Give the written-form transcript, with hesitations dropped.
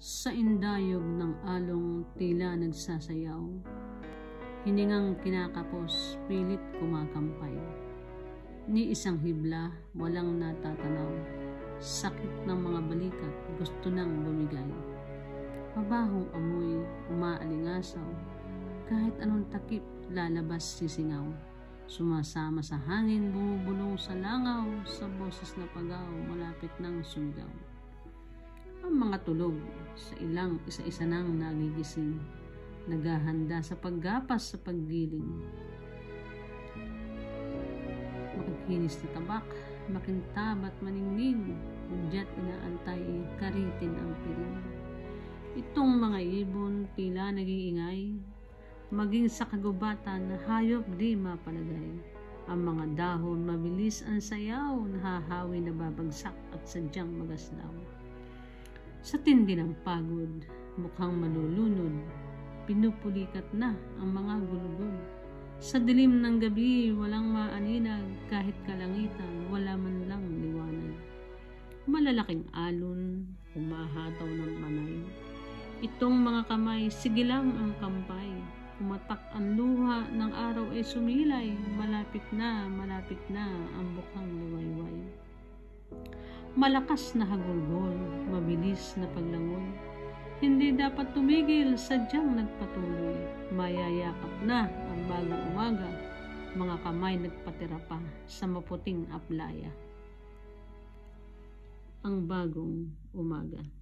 Sa indayog ng along tila nagsasayaw, hiningang kinakapos, pilit kumakampay. Ni isang hibla, walang natatanaw, sakit ng mga balikat, gusto nang bumigay. Mabahong amoy, umaalingasaw, kahit anong takip, lalabas sisingaw. Sumasama sa hangin, bumubulong sa langaw, sa boses na pagaw, malapit ng sumigaw. Ang mga tulog, sa ilang isa-isa nang nagigising, naghahanda sa paggapas sa paggiling. Makikinis na tabak, makintab at maningning, hudyat inaantay, karitin ang piling. Itong mga ibon tila nag-iingay, maging sa kagubatan, hayop di mapalagay. Ang mga dahon mabilis ang sayaw, nahahawi na babagsak at sadyang magaslaw. Sa tindi ng pagod, mukhang malulunod, pinupulikat na ang mga gulugod. Sa dilim ng gabi, walang maaninag, kahit kalangitan, wala man lang liwanag. Malalaking alon, humahataw ng manay. Itong mga kamay, sige lang ang kampay. Kumatak ang luha ng araw ay sumilay, malapit na ang bukang luwayway. Malakas na hagulgol, mabilis na paglangoy. Hindi dapat tumigil, sadyang nagpatuloy. Mayayakap na ang bagong umaga, mga kamay nagpatira pa sa maputing aplaya. Ang bagong umaga.